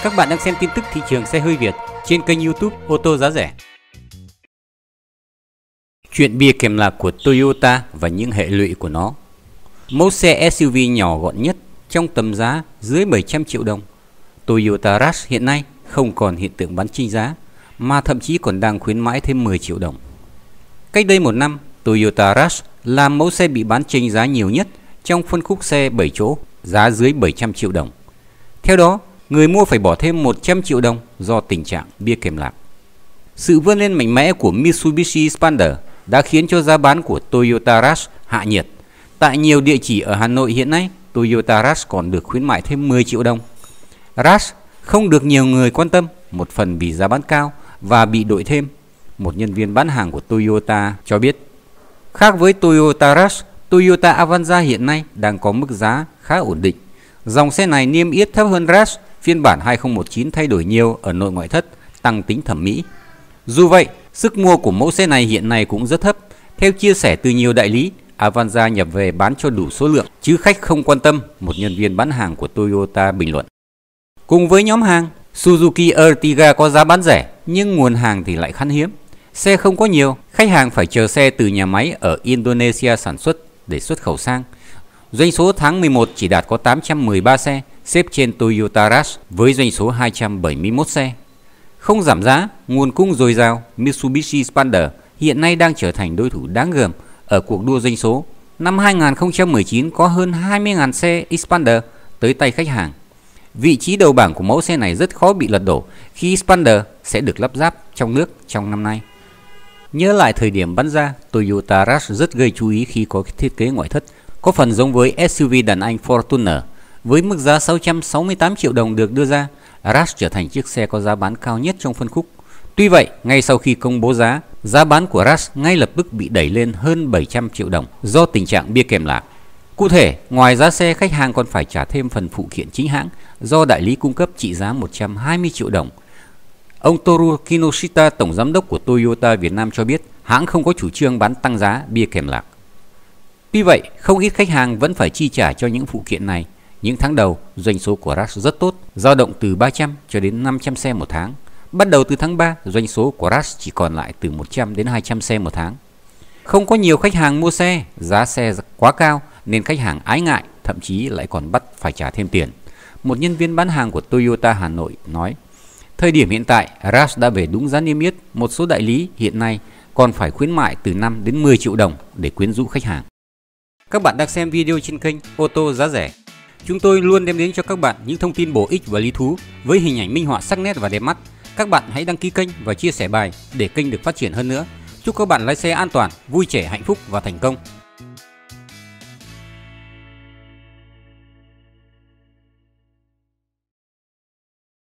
Các bạn đang xem tin tức thị trường xe hơi Việt trên kênh YouTube Ô tô giá rẻ. Chuyện bia kèm lạc của Toyota và những hệ lụy của nó. Mẫu xe SUV nhỏ gọn nhất trong tầm giá dưới 700 triệu đồng, Toyota Rush hiện nay không còn hiện tượng bán chênh giá, mà thậm chí còn đang khuyến mãi thêm 10 triệu đồng. Cách đây một năm, Toyota Rush là mẫu xe bị bán chênh giá nhiều nhất trong phân khúc xe 7 chỗ, giá dưới 700 triệu đồng. Theo đó, người mua phải bỏ thêm 100 triệu đồng do tình trạng bia kèm lạc. Sự vươn lên mạnh mẽ của Mitsubishi Xpander đã khiến cho giá bán của Toyota Rush hạ nhiệt. Tại nhiều địa chỉ ở Hà Nội hiện nay, Toyota Rush còn được khuyến mại thêm 10 triệu đồng. Rush không được nhiều người quan tâm, một phần vì giá bán cao và bị đội thêm. Một nhân viên bán hàng của Toyota cho biết, khác với Toyota Rush, Toyota Avanza hiện nay đang có mức giá khá ổn định. Dòng xe này niêm yết thấp hơn Rush, phiên bản 2019 thay đổi nhiều ở nội ngoại thất, tăng tính thẩm mỹ. Dù vậy, sức mua của mẫu xe này hiện nay cũng rất thấp. Theo chia sẻ từ nhiều đại lý, Avanza nhập về bán cho đủ số lượng, chứ khách không quan tâm, một nhân viên bán hàng của Toyota bình luận. Cùng với nhóm hàng, Suzuki Ertiga có giá bán rẻ, nhưng nguồn hàng thì lại khan hiếm. Xe không có nhiều, khách hàng phải chờ xe từ nhà máy ở Indonesia sản xuất để xuất khẩu sang. Doanh số tháng 11 chỉ đạt có 813 xe, xếp trên Toyota Rush với doanh số 271 xe. Không giảm giá, nguồn cung dồi dào, Mitsubishi Xpander hiện nay đang trở thành đối thủ đáng gờm ở cuộc đua doanh số. Năm 2019 có hơn 20.000 xe Xpander tới tay khách hàng. Vị trí đầu bảng của mẫu xe này rất khó bị lật đổ khi Xpander sẽ được lắp ráp trong nước trong năm nay. Nhớ lại thời điểm bán ra, Toyota Rush rất gây chú ý khi có thiết kế ngoại thất có phần giống với SUV đàn anh Fortuner. Với mức giá 668 triệu đồng được đưa ra, Rush trở thành chiếc xe có giá bán cao nhất trong phân khúc. Tuy vậy, ngay sau khi công bố giá bán của Rush ngay lập tức bị đẩy lên hơn 700 triệu đồng do tình trạng bia kèm lạc. Cụ thể, ngoài giá xe, khách hàng còn phải trả thêm phần phụ kiện chính hãng do đại lý cung cấp trị giá 120 triệu đồng. Ông Toru Kinoshita, tổng giám đốc của Toyota Việt Nam cho biết hãng không có chủ trương bán tăng giá bia kèm lạc. Tuy vậy, không ít khách hàng vẫn phải chi trả cho những phụ kiện này. Những tháng đầu, doanh số của Rush rất tốt, dao động từ 300 cho đến 500 xe một tháng. Bắt đầu từ tháng 3, doanh số của Rush chỉ còn lại từ 100 đến 200 xe một tháng. Không có nhiều khách hàng mua xe, giá xe quá cao nên khách hàng ái ngại, thậm chí lại còn bắt phải trả thêm tiền. Một nhân viên bán hàng của Toyota Hà Nội nói, thời điểm hiện tại, Rush đã về đúng giá niêm yết, một số đại lý hiện nay còn phải khuyến mại từ 5 đến 10 triệu đồng để quyến rũ khách hàng. Các bạn đang xem video trên kênh Ô tô giá rẻ. Chúng tôi luôn đem đến cho các bạn những thông tin bổ ích và lý thú với hình ảnh minh họa sắc nét và đẹp mắt. Các bạn hãy đăng ký kênh và chia sẻ bài để kênh được phát triển hơn nữa. Chúc các bạn lái xe an toàn, vui trẻ, hạnh phúc và thành công.